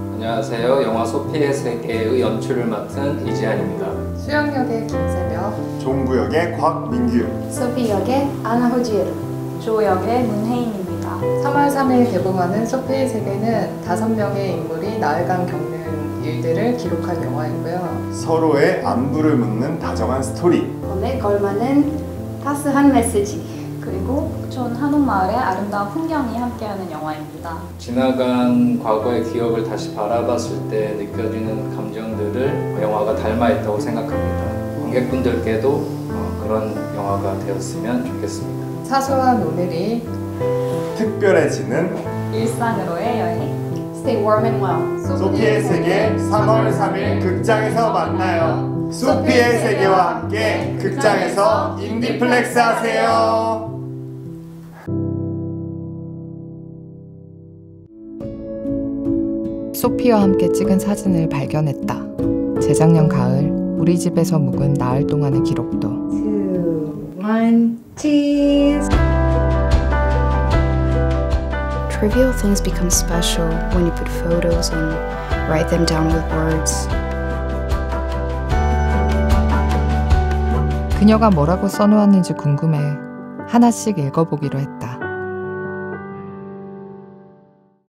안녕하세요. 영화 소피의 세계의 연출을 맡은 이지한입니다. 수영 역의 김세벽, 종구 역의 곽민규, 소피 역의 아나 호지에르, 조 역의 문혜인입니다. 3월 3일 개봉하는 소피의 세계는 5명의 인물이 나흘간 겪는 일들을 기록한 영화이고요. 서로의 안부를 묻는 다정한 스토리, 몸에 걸맞는 따스한 메시지, 그리고 촌 한옥마을의 아름다운 풍경이 함께하는 영화입니다. 지나간 과거의 기억을 다시 바라봤을 때 느껴지는 감정들을 영화가 닮아있다고 생각합니다. 관객분들께도 그런 영화가 되었으면 좋겠습니다. 사소한 오늘이 특별해지는 일상으로의 여행. Stay warm and well. 소피의 세계 3월 3일 극장에서 만나요. 소피의 세계와 함께 극장에서 인디플렉스 하세요. 소피와 함께 찍은 사진을 발견했다. 재작년 가을 우리 집에서 묵은 나흘 동안의 기록도. 2, 1, cheese. Trivial things become special when you put photos and write them down with words. 그녀가 뭐라고 써놓았는지 궁금해 하나씩 읽어보기로 했다.